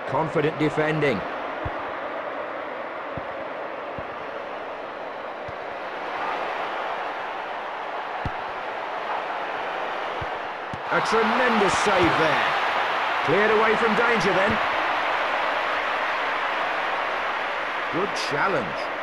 Confident defending. A tremendous save there. Cleared away from danger then. Good challenge.